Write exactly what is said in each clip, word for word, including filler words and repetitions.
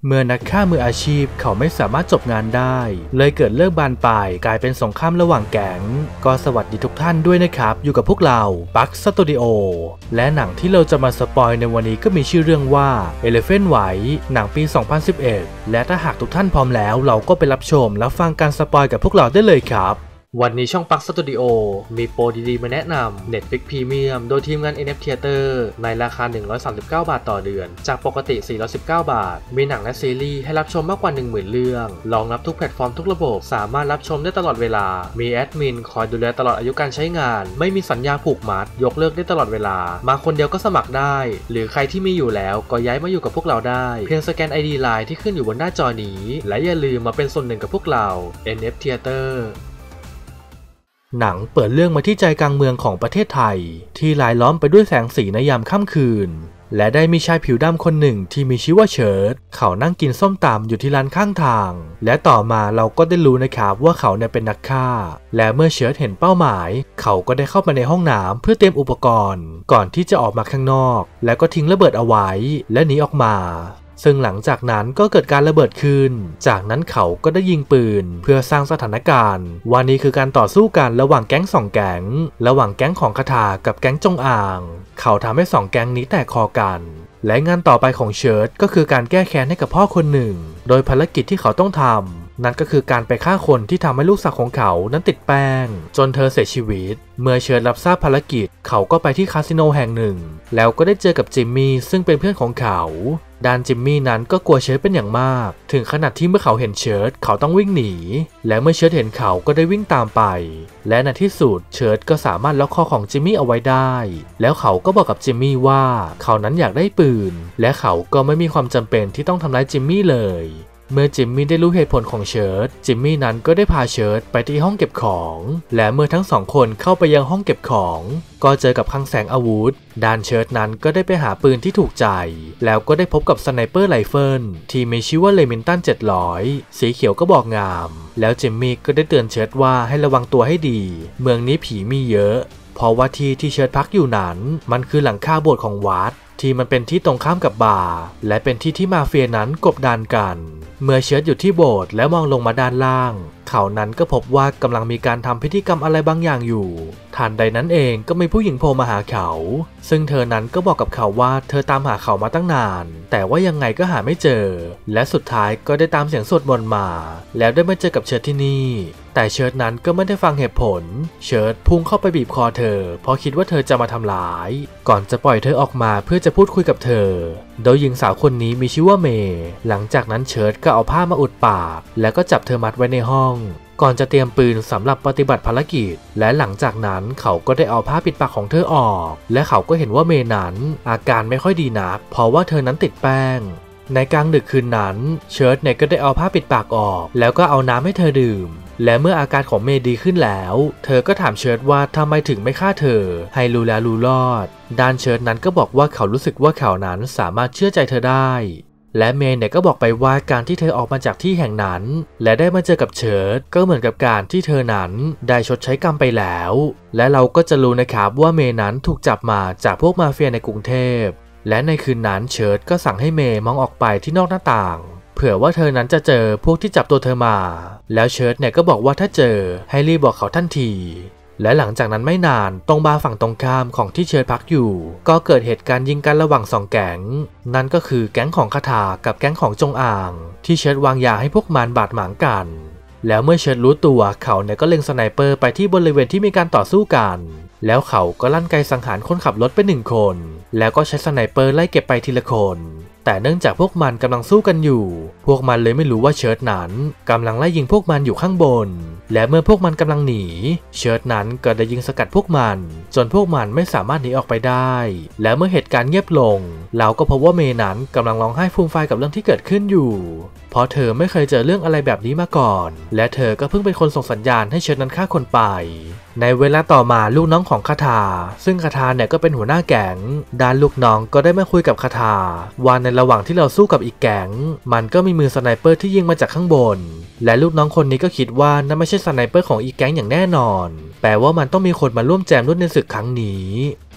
เมื่อนักฆ่ามืออาชีพเขาไม่สามารถจบงานได้เลยเกิดเรื่องบานปลายกลายเป็นสงครามระหว่างแก๊งก็สวัสดีทุกท่านด้วยนะครับอยู่กับพวกเราปักสตูดิโอและหนังที่เราจะมาสปอยในวันนี้ก็มีชื่อเรื่องว่า Elephant White หนังปี สองพันสิบเอ็ด และถ้าหากทุกท่านพร้อมแล้วเราก็ไปรับชมและฟังการสปอยกับพวกเราได้เลยครับวันนี้ช่องปักสตูดิโอมีโปรดีๆมาแนะนำ Netflix Premium โดยทีมงาน เอ็น เอฟ Theater ในราคาหนึ่งร้อยสามสิบเก้าบาทต่อเดือนจากปกติสี่ร้อยสิบเก้าบาทมีหนังและซีรีส์ให้รับชมมากกว่า หนึ่งหมื่น เรื่องรองรับทุกแพลตฟอร์มทุกระบบสามารถรับชมได้ตลอดเวลามีแอดมินคอยดูแลตลอดอายุการใช้งานไม่มีสัญญาผูกมัดยกเลิกได้ตลอดเวลามาคนเดียวก็สมัครได้หรือใครที่มีอยู่แล้วก็ย้ายมาอยู่กับพวกเราได้เพียงสแกน ไอ ดี ไลน์ ที่ขึ้นอยู่บนหน้าจอนี้และอย่าลืมมาเป็นส่วนหนึ่งกับพวกเรา เอ็น เอฟ Theaterหนังเปิดเรื่องมาที่ใจกลางเมืองของประเทศไทยที่รายล้อมไปด้วยแสงสีในยามค่ำคืนและได้มีชายผิวดำคนหนึ่งที่มีชื่อว่าเชิร์ตเขานั่งกินส้มตำอยู่ที่ร้านข้างทางและต่อมาเราก็ได้รู้นะครับว่าเขาเนี่ยเป็นนักฆ่าและเมื่อเชิร์ตเห็นเป้าหมายเขาก็ได้เข้ามาในห้องน้ำเพื่อเตรียมอุปกรณ์ก่อนที่จะออกมาข้างนอกแล้วก็ทิ้งระเบิดเอาไว้และหนีออกมาซึ่งหลังจากนั้นก็เกิดการระเบิดขึ้นจากนั้นเขาก็ได้ยิงปืนเพื่อสร้างสถานการณ์ว่านี่คือการต่อสู้กันระหว่างแก๊งสองแก๊งระหว่างแก๊งของคาถากับแก๊งจงอางเขาทำให้สองแก๊งนี้แตกคอกันและงานต่อไปของเชิร์ตก็คือการแก้แค้นให้กับพ่อคนหนึ่งโดยภารกิจที่เขาต้องทำนั่นก็คือการไปฆ่าคนที่ทำให้ลูกสาวของเขานั้นติดแป้งจนเธอเสียชีวิตเมื่อเชิร์ตรับทราบภารกิจเขาก็ไปที่คาสิโนแห่งหนึ่งแล้วก็ได้เจอกับจิมมี่ซึ่งเป็นเพื่อนของเขาด้านจิมมี่นั้นก็กลัวเชิร์ตเป็นอย่างมากถึงขนาดที่เมื่อเขาเห็นเชิร์ตเขาต้องวิ่งหนีและเมื่อเชิร์ตเห็นเขาก็ได้วิ่งตามไปและในที่สุดเชิร์ตก็สามารถล็อกคอของจิมมี่เอาไว้ได้แล้วเขาก็บอกกับจิมมี่ว่าเขานั้นอยากได้ปืนและเขาก็ไม่มีความจำเป็นที่ต้องทำร้ายจิมมี่เลยเมื่อจิมมี่ได้รู้เหตุผลของเชิร์ตจิมมี่นั้นก็ได้พาเชิร์ตไปที่ห้องเก็บของและเมื่อทั้งสองคนเข้าไปยังห้องเก็บของก็เจอกับคลังแสงอาวุธด้านเชิร์ตนั้นก็ได้ไปหาปืนที่ถูกใจแล้วก็ได้พบกับสไนเปอร์ไรเฟิลที่มีชื่อว่าเลมินตันเจ็ดร้อยสีเขียวก็บอกงามแล้วจิมมี่ก็ได้เตือนเชิร์ตว่าให้ระวังตัวให้ดีเมืองนี้ผีมีเยอะเพราะว่าที่ที่เชิร์ตพักอยู่นั้นมันคือหลังคาโบสถ์ของวัดที่มันเป็นที่ตรงข้ามกับบาร์และเป็นที่ที่มาเฟียนั้นกบดานกันเมื่อเชิร์ตอยู่ที่โบสถ์และมองลงมาด้านล่างเขานั้นก็พบว่ากำลังมีการทำพิธีกรรมอะไรบางอย่างอยู่ทันใดนั้นเองก็มีผู้หญิงโผล่มาหาเขาซึ่งเธอนั้นก็บอกกับเขาว่าเธอตามหาเขามาตั้งนานแต่ว่ายังไงก็หาไม่เจอและสุดท้ายก็ได้ตามเสียงสวดมนต์มาแล้วได้มาเจอกับเชิร์ตที่นี่แต่เชิร์ตนั้นก็ไม่ได้ฟังเหตุผลเชิร์ตพุ่งเข้าไปบีบคอเธอเพราะคิดว่าเธอจะมาทำร้ายก่อนจะปล่อยเธอออกมาเพื่อจะพูดคุยกับเธอโดยหญิงสาวคนนี้มีชื่อว่าเมย์หลังจากนั้นเชิร์ตก็เอาผ้ามาอุดปากแล้วก็จับเธอมัดไว้ในห้องก่อนจะเตรียมปืนสำหรับปฏิบัติภารกิจและหลังจากนั้นเขาก็ได้เอาผ้าปิดปากของเธอออกและเขาก็เห็นว่าเมย์นั้นอาการไม่ค่อยดีนักเพราะว่าเธอนั้นติดแป้งในกลางดึกคืนนั้นเชิร์ตเนี่ยก็ได้เอาผ้าปิดปากออกแล้วก็เอาน้ำให้เธอดื่มและเมื่ออาการของเมย์ดีขึ้นแล้วเธอก็ถามเชิร์ตว่าทำไมถึงไม่ฆ่าเธอให้รู้แล้วรู้รอดด้านเชิร์ตนั้นก็บอกว่าเขารู้สึกว่าเขานั้นสามารถเชื่อใจเธอได้และเมย์เนี่ยก็บอกไปว่าการที่เธอออกมาจากที่แห่งนั้นและได้มาเจอกับเชิร์ตก็เหมือนกับการที่เธอนั้นได้ชดใช้กรรมไปแล้วและเราก็จะรู้นะครับว่าเมย์นั้นถูกจับมาจากพวกมาเฟียในกรุงเทพและในคืนนั้นเชิร์ตก็สั่งให้เมย์มองออกไปที่นอกหน้าต่างเผื่อว่าเธอนั้นจะเจอพวกที่จับตัวเธอมาแล้วเชิร์ตเนี่ยก็บอกว่าถ้าเจอให้รีบบอกเขาทันทีและหลังจากนั้นไม่นานตรงบาร์ฝั่งตรงข้ามของที่เชิร์ตพักอยู่ก็เกิดเหตุการณ์ยิงกันระหว่างสองแก๊งนั่นก็คือแก๊งของคาถากับแก๊งของจงอางที่เชิร์ตวางยาให้พวกมันบาดหมางกันแล้วเมื่อเชิร์ตรู้ตัวเขาเนี่ยก็เล็งสไนเปอร์ไปที่บริเวณที่มีการต่อสู้กันแล้วเขาก็ลั่นไกสังหารคนขับรถไปหนึ่งคนแล้วก็ใช้สไนเปอร์ไล่เก็บไปทีละคนแต่เนื่องจากพวกมันกำลังสู้กันอยู่พวกมันเลยไม่รู้ว่าเชิร์ตนั้นกำลังไล่ยิงพวกมันอยู่ข้างบนและเมื่อพวกมันกำลังหนีเชิร์ตนั้นก็ได้ยิงสกัดพวกมันจนพวกมันไม่สามารถหนีออกไปได้และเมื่อเหตุการณ์เงียบลงเราก็พบว่าเมย์นั้นกำลังร้องไห้ฟูมฟายกับเรื่องที่เกิดขึ้นอยู่เพราะเธอไม่เคยเจอเรื่องอะไรแบบนี้มาก่อนและเธอก็เพิ่งเป็นคนส่งสัญญาณให้เชิร์ตนั้นฆ่าคนไปในเวลาต่อมาลูกน้องของคาถาซึ่งคาถาเนี่ยก็เป็นหัวหน้าแก๊งด้านลูกน้องก็ได้มาคุยกับคาถาว่าในระหว่างที่เราสู้กับอีกแก๊งมันก็มีมือสไนเปอร์ที่ยิงมาจากข้างบนและลูกน้องคนนี้ก็คิดว่านั่นไม่ใช่สไนเปอร์ของอีกแก๊งอย่างแน่นอนแปลว่ามันต้องมีคนมาร่วมแจมด้วยในศึกครั้งนี้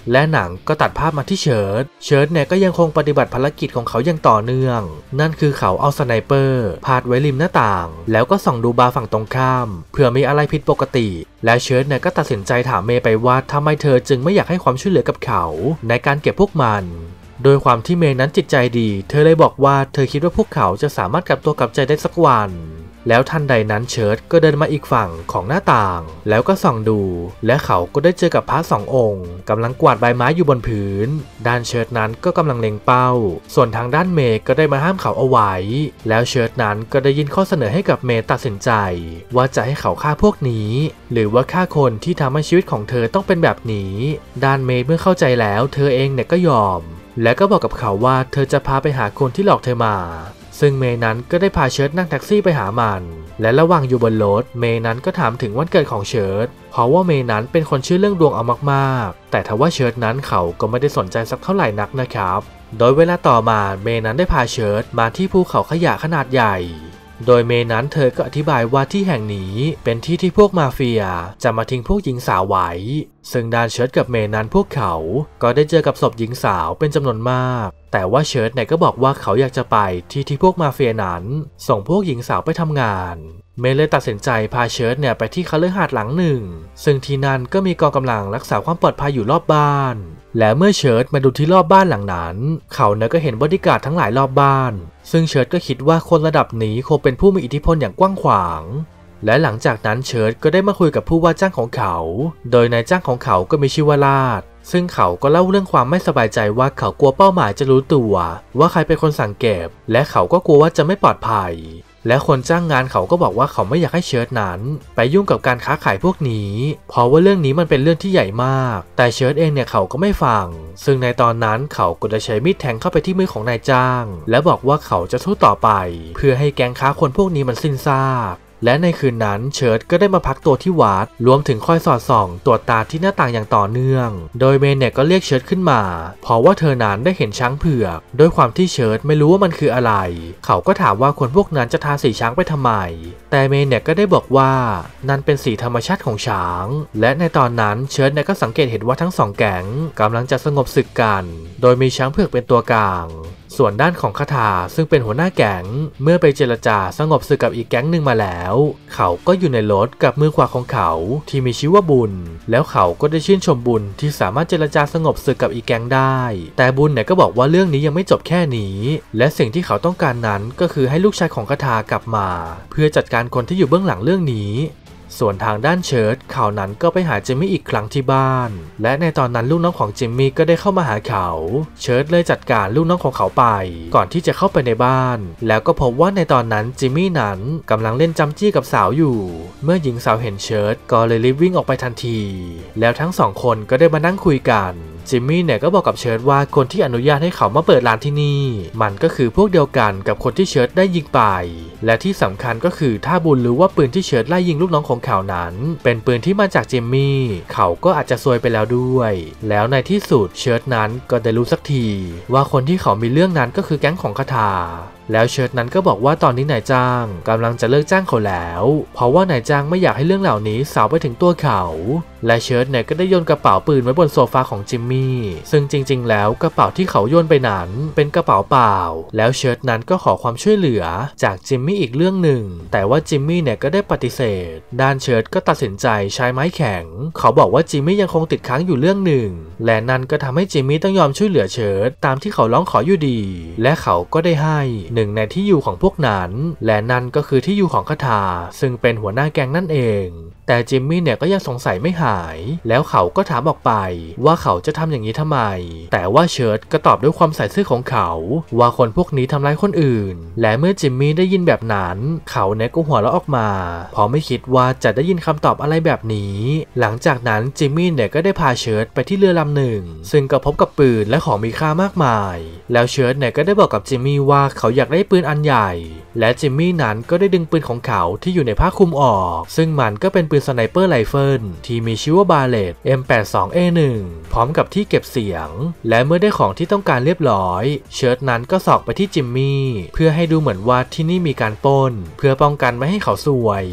และหนังก็ตัดภาพมาที่เชิร์ตเชิร์ตเนี่ยก็ยังคงปฏิบัติภารกิจของเขาอย่างต่อเนื่องนั่นคือเขาเอาสไนเปอร์พาดไว้ริมหน้าต่างแล้วก็ส่องดูบาร์ฝั่งตรงข้ามเผื่อมีอะไรผิดปกติและเชิร์ตเนี่ยก็ตัดสินใจถามเมย์ไปว่าทำไมเธอจึงไม่อยากให้ความช่วยเหลือกับเขาในการเก็บพวกมันโดยความที่เมย์นั้นจิตใจดีเธอเลยบอกว่าเธอคิดว่าพวกเขาจะสามารถกลับตัวกลับใจได้สักวันแล้วทันใดนั้นเชิร์ตก็เดินมาอีกฝั่งของหน้าต่างแล้วก็ส่องดูและเขาก็ได้เจอกับพระสององค์กำลังกวาดใบไม้อยู่บนพื้นด้านเชิร์ตนั้นก็กำลังเล็งเป้าส่วนทางด้านเมย์ก็ได้มาห้ามเขาเอาไว้แล้วเชิร์ตนั้นก็ได้ยินข้อเสนอให้กับเมย์ตัดสินใจว่าจะให้เขาฆ่าพวกนี้หรือว่าฆ่าคนที่ทำให้ชีวิตของเธอต้องเป็นแบบนี้ด้านเมย์เมื่อเข้าใจแล้วเธอเองเนี่ยก็ยอมและก็บอกกับเขาว่าเธอจะพาไปหาคนที่หลอกเธอมาซึ่งเมย์นั้นก็ได้พาเชิร์ตนั่งแท็กซี่ไปหามันและระหว่างอยู่บนรถเมย์นั้นก็ถามถึงวันเกิดของเชิร์ตเพราะว่าเมย์นั้นเป็นคนเชื่อเรื่องดวงเอามากๆแต่ทว่าเชิร์ตนั้นเขาก็ไม่ได้สนใจสักเท่าไหร่นักนะครับโดยเวลาต่อมาเมย์นั้นได้พาเชิร์ตมาที่ภูเขาขยะขนาดใหญ่โดยเมย์นั้นเธอก็อธิบายว่าที่แห่งนี้เป็นที่ที่พวกมาเฟียจะมาทิ้งพวกหญิงสาวไว้ซึ่งด้านเชิร์ตกับเมย์นั้นพวกเขาก็ได้เจอกับศพหญิงสาวเป็นจำนวนมากแต่ว่าเชิร์ตเนี่ยก็บอกว่าเขาอยากจะไปที่ที่พวกมาเฟียนั้นส่งพวกหญิงสาวไปทำงานเมย์เลยตัดสินใจพาเชิร์ตเนี่ยไปที่คฤหาสน์หลังหนึ่งซึ่งที่นั่นก็มีกองกำลังรักษาความปลอดภัยอยู่รอบบ้านและเมื่อเชิร์ตมาดูที่รอบบ้านหลังนั้นเขาเนี่ยก็เห็นบอดี้การ์ดทั้งหลายรอบบ้านซึ่งเชิร์ตก็คิดว่าคนระดับนี้คงเป็นผู้มีอิทธิพลอย่างกว้างขวางและหลังจากนั้นเชิร์ตก็ได้มาคุยกับผู้ว่าจ้างของเขาโดยนายจ้างของเขาก็มีชื่อว่าลาดซึ่งเขาก็เล่าเรื่องความไม่สบายใจว่าเขากลัวเป้าหมายจะรู้ตัวว่าใครเป็นคนสั่งเก็บและเขาก็กลัวว่าจะไม่ปลอดภัยและคนจ้างงานเขาก็บอกว่าเขาไม่อยากให้เชิร์ตนั้นไปยุ่งกับการค้าขายพวกนี้เพราะว่าเรื่องนี้มันเป็นเรื่องที่ใหญ่มากแต่เชิร์ตเองเนี่ยเขาก็ไม่ฟังซึ่งในตอนนั้นเขาก็ได้ใช้มีดแทงเข้าไปที่มือของนายจ้างและบอกว่าเขาจะสู้ต่อไปเพื่อให้แก๊งค้าคนพวกนี้มันสิ้นซากและในคืนนั้นเชิร์ตก็ได้มาพักตัวที่วัดรวมถึงคอยสอดส่องตรวจตาที่หน้าต่างอย่างต่อเนื่องโดยเมย์เนี่ยก็เรียกเชิร์ตขึ้นมาเพราะว่าเธอนั้นได้เห็นช้างเผือกด้วยความที่เชิร์ตไม่รู้ว่ามันคืออะไรเขาก็ถามว่าคนพวกนั้นจะทาสีช้างไปทำไมแต่เมย์เนี่ยก็ได้บอกว่านั่นเป็นสีธรรมชาติของช้างและในตอนนั้นเชิร์ตเนี่ยก็สังเกตเห็นว่าทั้งสองแก๊งกำลังจะสงบศึกกันโดยมีช้างเผือกเป็นตัวกลางส่วนด้านของคาถาซึ่งเป็นหัวหน้าแก๊งเมื่อไปเจรจาสงบศึกกับอีกแก๊งหนึ่งมาแล้วเขาก็อยู่ในรถกับมือขวาของเขาที่มีชื่อว่าบุญแล้วเขาก็ได้ชื่นชมบุญที่สามารถเจรจาสงบศึกกับอีกแก๊งได้แต่บุญเนี่ยก็บอกว่าเรื่องนี้ยังไม่จบแค่นี้และสิ่งที่เขาต้องการนั้นก็คือให้ลูกชายของคาถากลับมาเพื่อจัดการคนที่อยู่เบื้องหลังเรื่องนี้ส่วนทางด้านเชิร์ตเขานั้นก็ไปหาจิมมี่อีกครั้งที่บ้านและในตอนนั้นลูกน้องของจิมมี่ก็ได้เข้ามาหาเขาเชิร์ตเลยจัดการลูกน้องของเขาไปก่อนที่จะเข้าไปในบ้านแล้วก็พบว่าในตอนนั้นจิมมี่นั้นกำลังเล่นจำจี้กับสาวอยู่เมื่อหญิงสาวเห็นเชิร์ตก็เลยรีบวิ่งออกไปทันทีแล้วทั้งสองคนก็ได้มานั่งคุยกันจิมมี่เนี่ยก็บอกกับเชิร์ตว่าคนที่อนุญาตให้เขามาเปิดร้านที่นี่มันก็คือพวกเดียวกันกับคนที่เชิร์ตได้ยิงไปและที่สำคัญก็คือถ้าบุญรู้ว่าปืนที่เชิร์ตไล่ยิงลูกน้องของเขานั้นเป็นปืนที่มาจากจิมมี่เขาก็อาจจะซวยไปแล้วด้วยแล้วในที่สุดเชิร์ตนั้นก็ได้รู้สักทีว่าคนที่เขามีเรื่องนั้นก็คือแก๊งของคาถาแล้วเชิร์ตนั้นก็บอกว่าตอนนี้นายจ้างกำลังจะเลิกจ้างเขาแล้วเพราะว่านายจ้างไม่อยากให้เรื่องเหล่านี้สาวไปถึงตัวเขาและเชิร์ตเนี่ยก็ได้โยนกระเป๋าปืนไว้บนโซฟาของจิมมี่ซึ่งจริงๆแล้วกระเป๋าที่เขาโยนไปนั้นเป็นกระเป๋าเปล่าแล้วเชิร์ตนั้นก็ขอความช่วยเหลือจากจิมมี่อีกเรื่องหนึ่งแต่ว่าจิมมี่เนี่ยก็ได้ปฏิเสธด้านเชิร์ตก็ตัดสินใจใช้ไม้แข็งเขาบอกว่าจิมมี่ยังคงติดค้างอยู่เรื่องหนึ่งและนั่นก็ทำให้จิมมี่ต้องยอมช่วยเหลือเชิร์ตตามที่เขาร้องขออยู่ดีและเขาก็ได้ให้หนึ่งในที่อยู่ของพวกนั้นและนั่นก็คือที่อยู่ของคาถาซึ่งเป็นหัวหน้าแก๊งนั่นเองแต่จิมมี่เนี่ยก็ยังสงสัยไม่หายแล้วเขาก็ถามออกไปว่าเขาจะทำอย่างนี้ทำไมแต่ว่าเชิร์ตก็ตอบด้วยความใส่ซื่อของเขาว่าคนพวกนี้ทำร้ายคนอื่นและเมื่อจิมมี่ได้ยินแบบนั้นเขาเนี่ยก็หัวเราะออกมาเพราะไม่คิดว่าจะได้ยินคำตอบอะไรแบบนี้หลังจากนั้นจิมมี่เนี่ยก็ได้พาเชิร์ตไปที่เรือลำหนึ่งซึ่งก็พบกับปืนและของมีค่ามากมายแล้วเชิร์ตเนี่ยก็ได้บอกกับจิมมี่ว่าเขาอยากได้ปืนอันใหญ่และจิมมี่นั้นก็ได้ดึงปืนของเขาที่อยู่ในผ้าคลุมออกซึ่งมันก็เป็นปืนสไนเปอร์ไรเฟิลที่มีชื่อว่าบาเลต เอ็ม แปดสิบสอง เอ หนึ่ง พร้อมกับที่เก็บเสียงและเมื่อได้ของที่ต้องการเรียบร้อยเชิร์ตนั้นก็สอกไปที่จิมมี่เพื่อให้ดูเหมือนว่าที่นี่มีการปล้นเพื่อป้องกันไม่ให้เขาซวย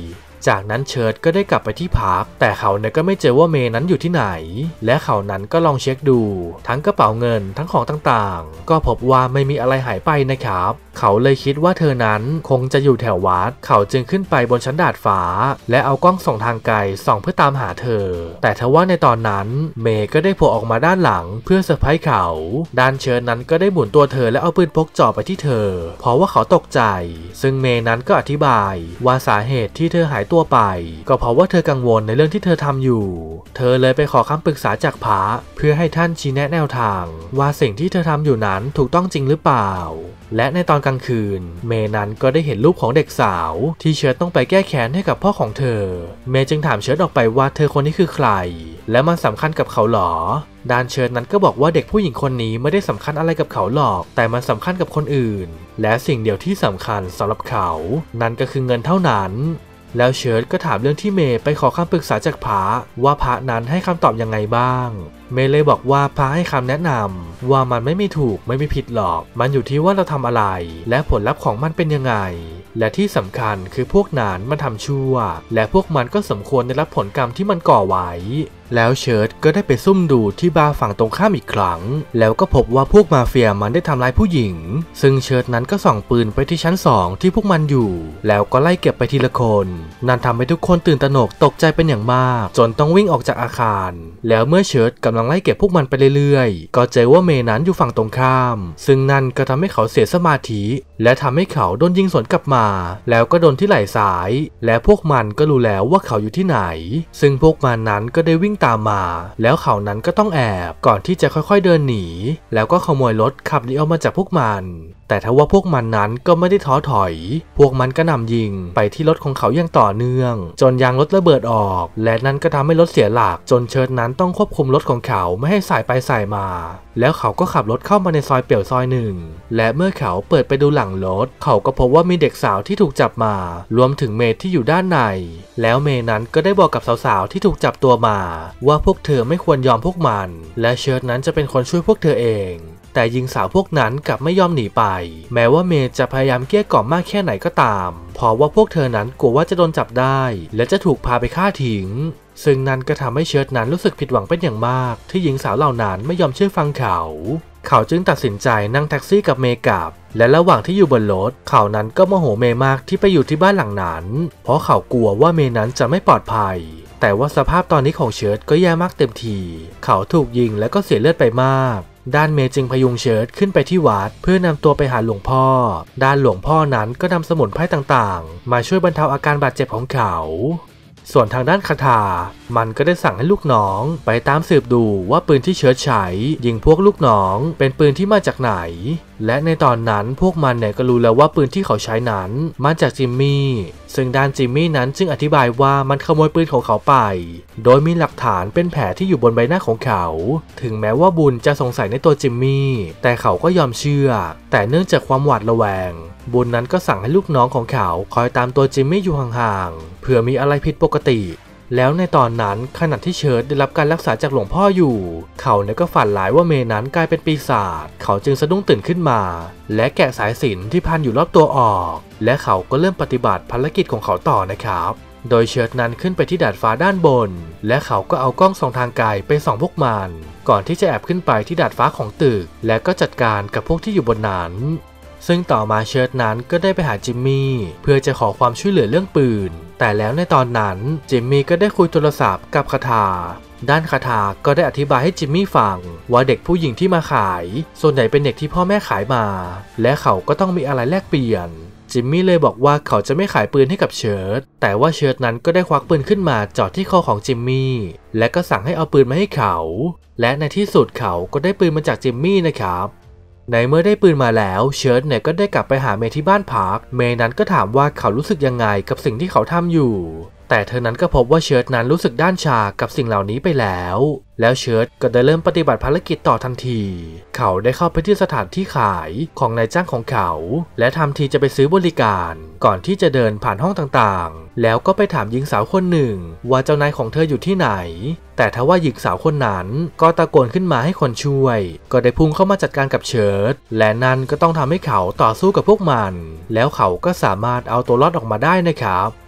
จากนั้นเชิร์ตก็ได้กลับไปที่พักแต่เขาเนี่ยก็ไม่เจอว่าเมย์นั้นอยู่ที่ไหนและเขานั้นก็ลองเช็คดูทั้งกระเป๋าเงินทั้งของต่างๆก็พบว่าไม่มีอะไรหายไปนะครับเขาเลยคิดว่าเธอนั้นคงจะอยู่แถววัดเขาจึงขึ้นไปบนชั้นดาดฟ้าและเอากล้องส่องทางไกลส่องเพื่อตามหาเธอแต่ทว่าในตอนนั้นเมย์ก็ได้โผล่ออกมาด้านหลังเพื่อเซอร์ไพรส์เขาด้านเชิร์ตนั้นก็ได้หมุนตัวเธอและเอาปืนพกจ่อไปที่เธอเพราะว่าเขาตกใจซึ่งเมย์นั้นก็อธิบายว่าสาเหตุที่เธอหายตัวไปก็เพราะว่าเธอกังวลในเรื่องที่เธอทำอยู่เธอเลยไปขอคำปรึกษาจากพระเพื่อให้ท่านชี้แนะแนวทางว่าสิ่งที่เธอทำอยู่นั้นถูกต้องจริงหรือเปล่าและในตอนกลางคืนเมย์นั้นก็ได้เห็นรูปของเด็กสาวที่เชิร์ตต้องไปแก้แค้นให้กับพ่อของเธอเมย์จึงถามเชิร์ตออกไปว่าเธอคนนี้คือใครและมันสำคัญกับเขาหรอด้านเชิร์ตนั้นก็บอกว่าเด็กผู้หญิงคนนี้ไม่ได้สำคัญอะไรกับเขาหรอกแต่มันสำคัญกับคนอื่นและสิ่งเดียวที่สำคัญสำหรับเขานั่นก็คือเงินเท่านั้นแล้วเชิร์ตก็ถามเรื่องที่เมย์ไปขอคำปรึกษาจากพระว่าพระนั้นให้คำตอบยังไงบ้างเมย์เลยบอกว่าพระให้คำแนะนำว่ามันไม่มีถูกไม่มีผิดหรอกมันอยู่ที่ว่าเราทำอะไรและผลลัพธ์ของมันเป็นยังไงและที่สำคัญคือพวกนั้นมันทำชั่วและพวกมันก็สมควรได้รับผลกรรมที่มันก่อไว้แล้วเชิร์ตก็ได้ไปซุ่มดูที่บาร์ฝั่งตรงข้ามอีกครั้งแล้วก็พบว่าพวกมาเฟียมันได้ทำร้ายผู้หญิงซึ่งเชิร์ตนั้นก็ส่องปืนไปที่ชั้นสองที่พวกมันอยู่แล้วก็ไล่เก็บไปทีละคนนั่นทำให้ทุกคนตื่นตระหนกตกใจเป็นอย่างมากจนต้องวิ่งออกจากอาคารแล้วเมื่อเชิร์ตกำลังไล่เก็บพวกมันไปเรื่อยๆก็เจอว่าเมย์นั้นอยู่ฝั่งตรงข้ามซึ่งนั่นก็ทำให้เขาเสียสมาธิและทำให้เขาโดนยิงสวนกลับมาแล้วก็โดนที่ไหล่ซ้ายและพวกมันก็รู้แล้วว่าเขาอยู่ที่ไหนซึ่งพวกมันนั้นก็ได้วิ่งตามมาแล้วเขานั้นก็ต้องแอบก่อนที่จะค่อยๆเดินหนีแล้วก็ขโมยรถขับหนีออกมาจากพวกมันแต่ทว่าพวกมันนั้นก็ไม่ได้ท้อถอยพวกมันก็นำยิงไปที่รถของเขาอย่างต่อเนื่องจนยางรถระเบิดออกและนั่นก็ทำให้รถเสียหลักจนเชิร์ตนั้นต้องควบคุมรถของเขาไม่ให้สายไปสายมาแล้วเขาก็ขับรถเข้ามาในซอยเปี่ยวซอยหนึ่งและเมื่อเขาเปิดไปดูหลังรถเขาก็พบว่ามีเด็กสาวที่ถูกจับมารวมถึงเมย์ที่อยู่ด้านในแล้วเมย์นั้นก็ได้บอกกับสาวๆที่ถูกจับตัวมาว่าพวกเธอไม่ควรยอมพวกมันและเชิร์ตนั้นจะเป็นคนช่วยพวกเธอเองแต่หญิงสาวพวกนั้นกลับไม่ยอมหนีไปแม้ว่าเมย์จะพยายามเกลี้ยกล่อมมากแค่ไหนก็ตามเพราะว่าพวกเธอนั้นกลัวว่าจะโดนจับได้และจะถูกพาไปฆ่าทิ้งซึ่งนั่นก็ทำให้เชิร์ตนั้นรู้สึกผิดหวังเป็นอย่างมากที่หญิงสาวเหล่านั้นไม่ยอมเชื่อฟังเขาเขาจึงตัดสินใจนั่งแท็กซี่กับเมย์กลับและระหว่างที่อยู่บนรถเขานั้นก็โมโหเมย์มากที่ไปอยู่ที่บ้านหลังนั้นเพราะเขากลัวว่าเมย์นั้นจะไม่ปลอดภัยแต่ว่าสภาพตอนนี้ของเชิร์ตก็แย่มากเต็มทีเขาถูกยิงและก็เสียเลือดไปมากด้านเมย์จึงพยุงเชิร์ตขึ้นไปที่วัดเพื่อนำตัวไปหาหลวงพ่อด้านหลวงพ่อนั้นก็นำสมุนไพรต่างๆมาช่วยบรรเทาอาการบาดเจ็บของเขาส่วนทางด้านคาถามันก็ได้สั่งให้ลูกน้องไปตามสืบดูว่าปืนที่เชิร์ตใช้ยิงพวกลูกน้องเป็นปืนที่มาจากไหนและในตอนนั้นพวกมันเนี่ยก็รู้แล้วว่าปืนที่เขาใช้นั้นมาจากจิมมี่ซึ่งด้านจิมมี่นั้นจึงอธิบายว่ามันขโมยปืนของเขาไปโดยมีหลักฐานเป็นแผลที่อยู่บนใบหน้าของเขาถึงแม้ว่าบุญจะสงสัยในตัวจิมมี่แต่เขาก็ยอมเชื่อแต่เนื่องจากความหวาดระแวงบุญนั้นก็สั่งให้ลูกน้องของเขาคอยตามตัวจิมมี่อยู่ห่างๆเผื่อมีอะไรผิดปกติแล้วในตอนนั้นขณะที่เชิร์ตได้รับการรักษาจากหลวงพ่ออยู่เขาเนี่ยก็ฝันร้ายว่าเมย์นั้นกลายเป็นปีศาจเขาจึงสะดุ้งตื่นขึ้นมาและแกะสายสิญจน์ที่พันอยู่รอบตัวออกและเขาก็เริ่มปฏิบัติภารกิจของเขาต่อนะครับโดยเชิร์ตนั้นขึ้นไปที่ดาดฟ้าด้านบนและเขาก็เอากล้องส่องทางไกลไปส่องพวกมันก่อนที่จะแอบขึ้นไปที่ดาดฟ้าของตึกและก็จัดการกับพวกที่อยู่บนนั้นซึ่งต่อมาเชิร์ตนั้นก็ได้ไปหาจิมมี่เพื่อจะขอความช่วยเหลือเรื่องปืนแต่แล้วในตอนนั้นจิมมี่ก็ได้คุยโทรศัพท์กับคาถาด้านคาถาก็ได้อธิบายให้จิมมี่ฟังว่าเด็กผู้หญิงที่มาขายส่วนใหญ่เป็นเด็กที่พ่อแม่ขายมาและเขาก็ต้องมีอะไรแลกเปลี่ยนจิมมี่เลยบอกว่าเขาจะไม่ขายปืนให้กับเชิร์ตแต่ว่าเชิร์ตนั้นก็ได้ควักปืนขึ้นมาจ่อที่คอของจิมมี่และก็สั่งให้เอาปืนมาให้เขาและในที่สุดเขาก็ได้ปืนมาจากจิมมี่นะครับในเมื่อได้ปืนมาแล้วเชิร์ตเนี่ยก็ได้กลับไปหาเมย์ที่บ้านพักเมย์นั้นก็ถามว่าเขารู้สึกยังไงกับสิ่งที่เขาทำอยู่แต่เธอนั้นก็พบว่าเชิร์ตนั้นรู้สึกด้านชากับสิ่งเหล่านี้ไปแล้วแล้วเชิร์ตก็ได้เริ่มปฏิบัติภารกิจต่อทันทีเขาได้เข้าไปที่สถานที่ขายของนายจ้างของเขาและทำทีจะไปซื้อบริการก่อนที่จะเดินผ่านห้องต่างๆแล้วก็ไปถามหญิงสาวคนหนึ่งว่าเจ้านายของเธออยู่ที่ไหนแต่ทว่าหญิงสาวคนนั้นก็ตะโกนขึ้นมาให้คนช่วยก็ได้พุ่งเข้ามาจัดการกับเชิร์ตและนั่นก็ต้องทำให้เขาต่อสู้กับพวกมันแล้วเขาก็สามารถเอาตัวรอดออกมาได้นะครับ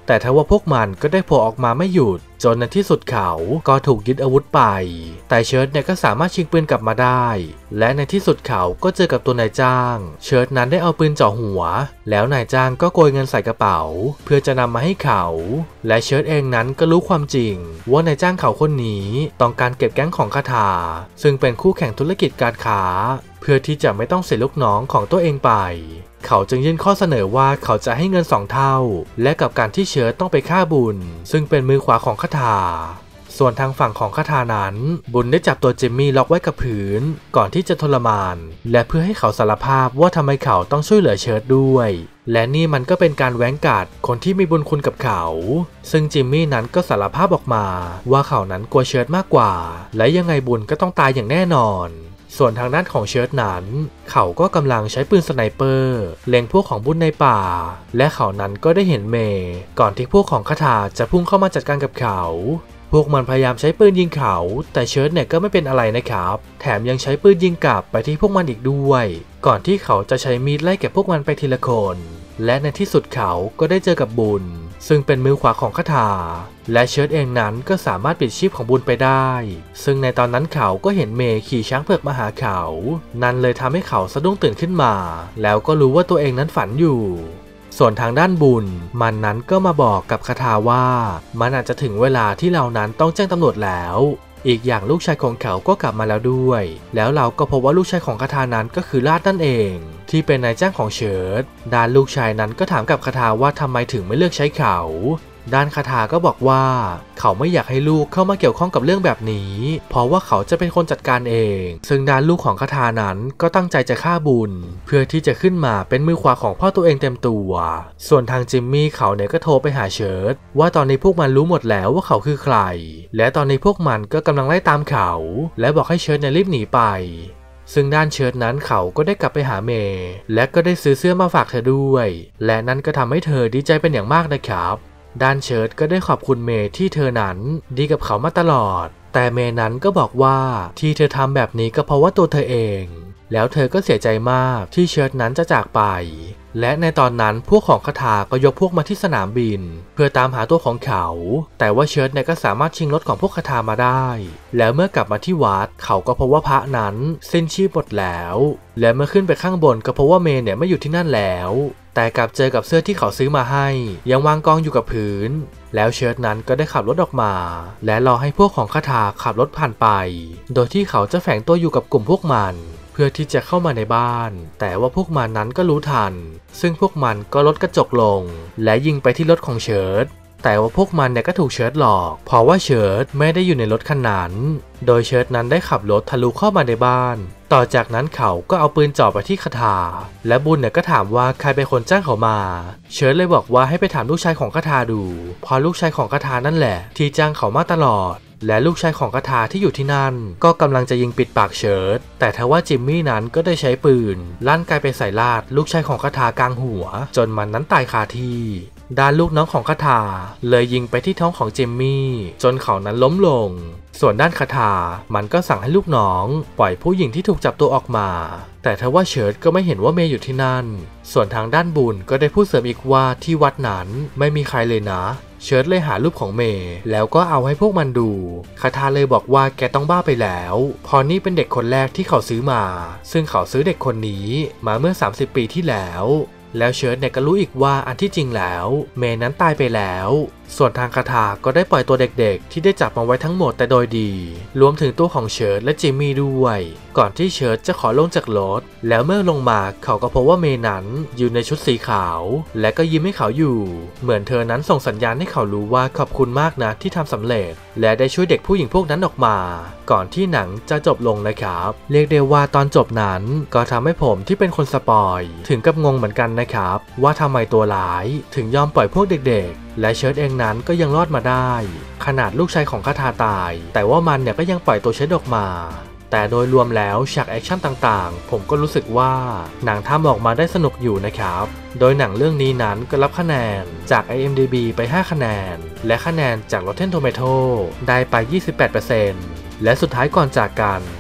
แต่ทว่าพวกมันก็ได้โผล่ออกมาไม่หยุดจนในที่สุดเขาก็ถูกยึดอาวุธไปแต่เชิร์ตเนี่ยก็สามารถชิงปืนกลับมาได้และในที่สุดเขาก็เจอกับตัวนายจ้างเชิร์ตนั้นได้เอาปืนจ่อหัวแล้วนายจ้างก็โกยเงินใส่กระเป๋าเพื่อจะนำมาให้เขาและเชิร์ตเองนั้นก็รู้ความจริงว่านายจ้างเขาคนนี้ต้องการเก็บแก๊งของคาถาซึ่งเป็นคู่แข่งธุรกิจการค้าเพื่อที่จะไม่ต้องเสียลูกน้องของตัวเองไปเขาจึงยื่นข้อเสนอว่าเขาจะให้เงินสองเท่าและกับการที่เชิร์ตต้องไปฆ่าบุญซึ่งเป็นมือขวาของคาถาส่วนทางฝั่งของคาถานั้นบุญได้จับตัวจิมมี่ล็อกไว้กับพื้นก่อนที่จะทรมานและเพื่อให้เขาสารภาพว่าทำไมเขาต้องช่วยเหลือเชิร์ตด้วยและนี่มันก็เป็นการแหวงกัดคนที่มีบุญคุณกับเขาซึ่งจิมมี่นั้นก็สารภาพออกมาว่าเขานั้นกลัวเชิร์ตมากกว่าและยังไงบุญก็ต้องตายอย่างแน่นอนส่วนทางด้านของเชิร์ตนั้นเขาก็กำลังใช้ปืนสไนเปอร์เล็งพวกของบุญในป่าและเขานั้นก็ได้เห็นเมย์ก่อนที่พวกของคาถาจะพุ่งเข้ามาจัดการกับเขาพวกมันพยายามใช้ปืนยิงเขาแต่เชิร์ตเนี่ยก็ไม่เป็นอะไรนะครับแถมยังใช้ปืนยิงกลับไปที่พวกมันอีกด้วยก่อนที่เขาจะใช้มีดไล่เก็บพวกมันไปทีละคนและในที่สุดเขาก็ได้เจอกับบุญซึ่งเป็นมือขวาของคาถาและเชิร์ตเองนั้นก็สามารถปิดชีพของบุญไปได้ซึ่งในตอนนั้นเขาก็เห็นเมย์ขี่ช้างเผือกมาหาเขานั่นเลยทำให้เขาสะดุ้งตื่นขึ้นมาแล้วก็รู้ว่าตัวเองนั้นฝันอยู่ส่วนทางด้านบุญมันนั้นก็มาบอกกับคาถาว่ามันอาจจะถึงเวลาที่เรานั้นต้องแจ้งตำรวจแล้วอีกอย่างลูกชายของเขาก็กลับมาแล้วด้วยแล้วเราก็พบว่าลูกชายของคาถานั้นก็คือลาดนั่นเองที่เป็นนายจ้างของเชิร์ตด้านลูกชายนั้นก็ถามกับคาถาว่าทำไมถึงไม่เลือกใช้เขาด้านคาถาก็บอกว่าเขาไม่อยากให้ลูกเข้ามาเกี่ยวข้องกับเรื่องแบบนี้เพราะว่าเขาจะเป็นคนจัดการเองซึ่งด้านลูกของคาถานั้นก็ตั้งใจจะฆ่าบุญเพื่อที่จะขึ้นมาเป็นมือขวาของพ่อตัวเองเต็มตัวส่วนทางจิมมี่เขาเนี่ยก็โทรไปหาเชิร์ตว่าตอนนี้พวกมันรู้หมดแล้วว่าเขาคือใครและตอนนี้พวกมันก็กำลังไล่ตามเขาและบอกให้เชิร์ตเนี่ยรีบหนีไปซึ่งด้านเชิร์ตนั้นเขาก็ได้กลับไปหาเมย์และก็ได้ซื้อเสื้อมาฝากเธอด้วยและนั่นก็ทำให้เธอดีใจเป็นอย่างมากนะครับด้านเชิร์ตก็ได้ขอบคุณเมย์ที่เธอนั้นดีกับเขามาตลอดแต่เมย์นั้นก็บอกว่าที่เธอทำแบบนี้ก็เพราะว่าตัวเธอเองแล้วเธอก็เสียใจมากที่เชิร์ตนั้นจะจากไปและในตอนนั้นพวกของคาถาก็ยกพวกมาที่สนามบินเพื่อตามหาตัวของเขาแต่ว่าเชิร์ตเนี่ยก็สามารถชิงรถของพวกคาถามาได้แล้วเมื่อกลับมาที่วัดเขาก็พบว่าพระนั้นสิ้นชีพหมดแล้วและเมื่อขึ้นไปข้างบนก็พบว่าเมย์เนี่ยไม่อยู่ที่นั่นแล้วแต่กลับเจอกับเสื้อที่เขาซื้อมาให้ยังวางกองอยู่กับพื้นแล้วเชิร์ตนั้นก็ได้ขับรถออกมาและรอให้พวกของคาถาขับรถผ่านไปโดยที่เขาจะแฝงตัวอยู่กับกลุ่มพวกมันเพื่อที่จะเข้ามาในบ้านแต่ว่าพวกมันนั้นก็รู้ทันซึ่งพวกมันก็ลดกระจกลงและยิงไปที่รถของเชิร์ตแต่ว่าพวกมันเนี่ยก็ถูกเชิร์ตหลอกเพราะว่าเชิร์ตไม่ได้อยู่ในรถคันนั้นโดยเชิร์ตนั้นได้ขับรถทะลุเข้ามาในบ้านต่อจากนั้นเขาก็เอาปืนจ่อไปที่คาถาและบุญเนี่ยก็ถามว่าใครเป็นคนจ้างเขามาเชิร์ตเลยบอกว่าให้ไปถามลูกชายของคาถาดูเพราะลูกชายของคาถานั่นแหละที่จ้างเขามาตลอดและลูกชายของคาถาที่อยู่ที่นั่นก็กำลังจะยิงปิดปากเชิร์ตแต่ทว่าจิมมี่นั้นก็ได้ใช้ปืนลั่นไกไปใส่ลาดลูกชายของคาถากลางหัวจนมันนั้นตายคาที่ด้านลูกน้องของคาถาเลยยิงไปที่ท้องของจิมมี่จนเขานั้นล้มลงส่วนด้านคาถามันก็สั่งให้ลูกน้องปล่อยผู้หญิงที่ถูกจับตัวออกมาแต่ทว่าเชิร์ตก็ไม่เห็นว่าเมย์อยู่ที่นั่นส่วนทางด้านบุญก็ได้พูดเสริมอีกว่าที่วัดนั้นไม่มีใครเลยนะเชิร์ตเลยหารูปของเมย์แล้วก็เอาให้พวกมันดูคาถาเลยบอกว่าแกต้องบ้าไปแล้วพอนี่เป็นเด็กคนแรกที่เขาซื้อมาซึ่งเขาซื้อเด็กคนนี้มาเมื่อสามสิบปีที่แล้วแล้วเชิร์ตเนี่ยก็รู้อีกว่าอันที่จริงแล้วเมย์นั้นตายไปแล้วส่วนทางคาถาก็ได้ปล่อยตัวเด็กๆที่ได้จับมาไว้ทั้งหมดแต่โดยดีรวมถึงตัวของเชิร์ตและจิมมี่ด้วยก่อนที่เชิร์ตจะขอลงจากรถแล้วเมื่อลงมาเขาก็พบว่าเมย์นั้นอยู่ในชุดสีขาวและก็ยิ้มให้เขาอยู่เหมือนเธอนั้นส่งสัญญาณให้เขารู้ว่าขอบคุณมากนะที่ทำสำเร็จและได้ช่วยเด็กผู้หญิงพวกนั้นออกมาก่อนที่หนังจะจบลงนะครับเรียกได้ว่าตอนจบนั้นก็ทำให้ผมที่เป็นคนสปอยถึงกับงงเหมือนกันนะครับว่าทำไมตัวร้ายถึงยอมปล่อยพวกเด็กๆและเชิร์ตเองนั้นก็ยังรอดมาได้ขนาดลูกชายของคาถาตายแต่ว่ามันเนี่ยก็ยังปล่อยตัวเชิร์ตออกมาแต่โดยรวมแล้วฉากแอคชั่นต่างๆผมก็รู้สึกว่าหนังทำออกมาได้สนุกอยู่นะครับโดยหนังเรื่องนี้นั้นก็รับคะแนนจาก ไอ เอ็ม ดี บี ไปห้าคะแนนและคะแนนจาก Rotten Tomatoes ได้ไป ยี่สิบแปดเปอร์เซ็นต์ และสุดท้ายก่อนจากกัน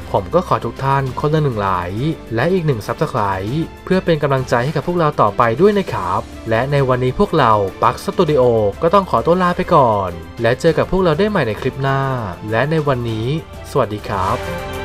ผมก็ขอทุกท่านคนละหนึ่งไลค์และอีกหนึ่ง ซับสไครบ์ เพื่อเป็นกำลังใจให้กับพวกเราต่อไปด้วยนะครับและในวันนี้พวกเราปักสตูดิโอก็ต้องขอตัวลาไปก่อนและเจอกับพวกเราได้ใหม่ในคลิปหน้าและในวันนี้สวัสดีครับ